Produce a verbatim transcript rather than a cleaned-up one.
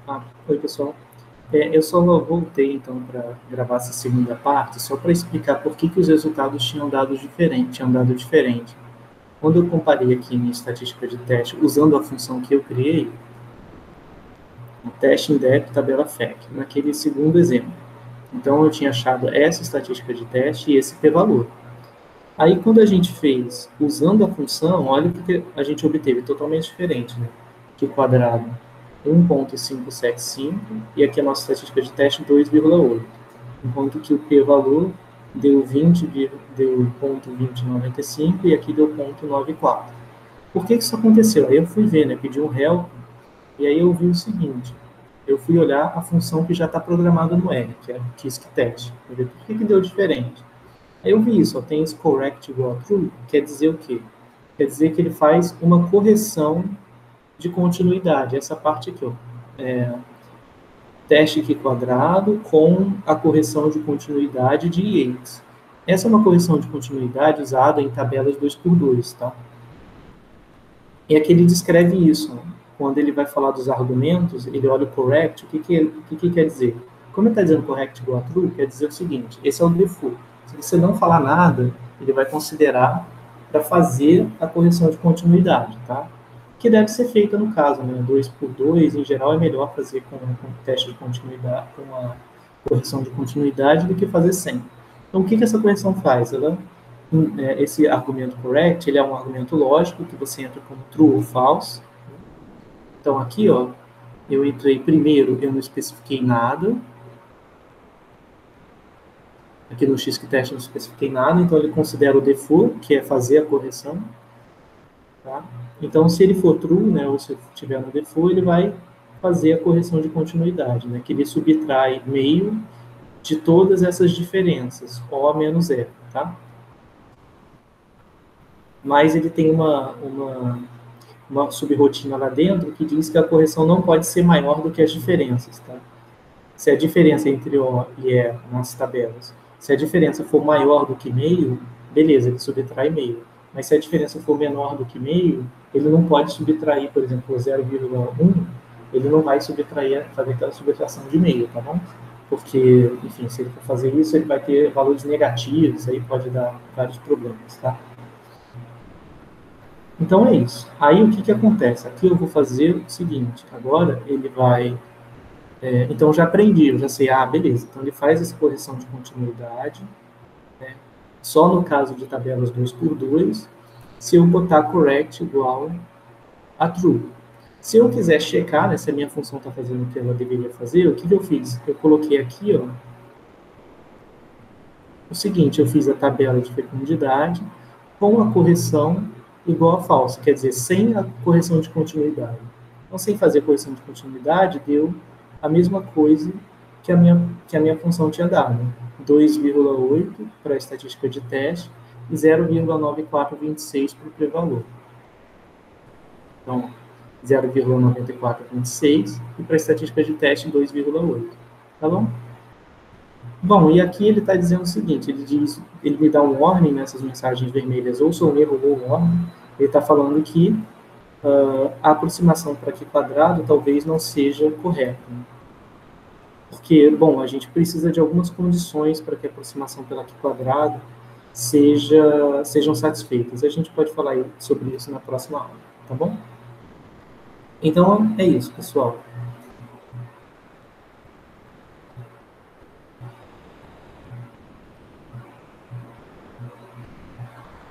Ah, oi, pessoal. É, eu só voltei, então, para gravar essa segunda parte, só para explicar por que, que os resultados tinham dado diferente, tinham dado diferente. Quando eu comparei aqui minha estatística de teste usando a função que eu criei, o teste INDEP tabela F E C, naquele segundo exemplo. Então, eu tinha achado essa estatística de teste e esse p-valor. Aí, quando a gente fez usando a função, olha o que a gente obteve, totalmente diferente, né? Que quadrado um ponto quinhentos e setenta e cinco e aqui a nossa estatística de teste dois vírgula oito. Enquanto que o p-valor deu vinte, deu zero ponto vinte noventa e cinco e aqui deu zero ponto noventa e quatro. Por que isso aconteceu? Aí eu fui ver, né? Pedi um help e aí eu vi o seguinte. Eu fui olhar a função que já está programada no R, que é o TISC-test. Por que, que deu diferente? Aí eu vi isso, ó, tem esse correct igual a true, quer dizer o quê? Quer dizer que ele faz uma correção de continuidade, essa parte aqui, ó, é, teste aqui quadrado com a correção de continuidade de Yates. Essa é uma correção de continuidade usada em tabelas dois por dois, tá? E aqui ele descreve isso, né? Quando ele vai falar dos argumentos, ele olha o correct, o que, que, o que, que quer dizer? Como ele está dizendo correct igual a true, quer dizer o seguinte, esse é o default. Se você não falar nada, ele vai considerar para fazer a correção de continuidade, tá? Que deve ser feita no caso, né? dois por dois, em geral, é melhor fazer com, com teste de continuidade, com uma correção de continuidade, do que fazer sem. Então, o que, que essa correção faz? Ela, esse argumento correct, ele é um argumento lógico, que você entra como true ou false. Então, aqui, ó, eu entrei primeiro, eu não especifiquei nada. Aqui no TISC-test eu não especifiquei nada, então ele considera o default, que é fazer a correção. Tá? Então, se ele for true, né, ou se tiver no default, ele vai fazer a correção de continuidade, né, que ele subtrai meio de todas essas diferenças, O menos E, tá? Mas ele tem uma, uma, uma subrotina lá dentro que diz que a correção não pode ser maior do que as diferenças, tá? Se a diferença entre O e E nas tabelas, se a diferença for maior do que meio, beleza, ele subtrai meio. Mas se a diferença for menor do que meio, ele não pode subtrair, por exemplo, zero vírgula um, ele não vai subtrair, fazer aquela subtração de meio, tá bom? Porque, enfim, se ele for fazer isso, ele vai ter valores negativos, aí pode dar vários problemas, tá? Então é isso. Aí o que que acontece? Aqui eu vou fazer o seguinte, agora ele vai... É, então eu já aprendi, eu já sei, ah, beleza, então ele faz essa correção de continuidade, né, só no caso de tabelas dois por dois, se eu botar correct igual a true. Se eu quiser checar, né, se a minha função está fazendo o que ela deveria fazer, o que, que eu fiz? Eu coloquei aqui, ó, o seguinte, eu fiz a tabela de fecundidade com a correção igual a falsa, quer dizer, sem a correção de continuidade. Então, sem fazer correção de continuidade, deu a mesma coisa que a minha, que a minha função tinha dado. dois vírgula oito para a estatística de teste e zero vírgula nove quatro dois seis para o p-valor. Então, zero vírgula nove quatro dois seis e para a estatística de teste dois vírgula oito. Tá bom? Bom, e aqui ele está dizendo o seguinte, ele, diz, ele me dá um warning nessas mensagens vermelhas, ou sou um erro ou um warning. Ele está falando que uh, a aproximação para aqui quadrado talvez não seja correta. Né? Porque, bom, a gente precisa de algumas condições para que a aproximação pela aqui quadrado seja, sejam satisfeitas. A gente pode falar sobre isso na próxima aula, tá bom? Então, é isso, pessoal.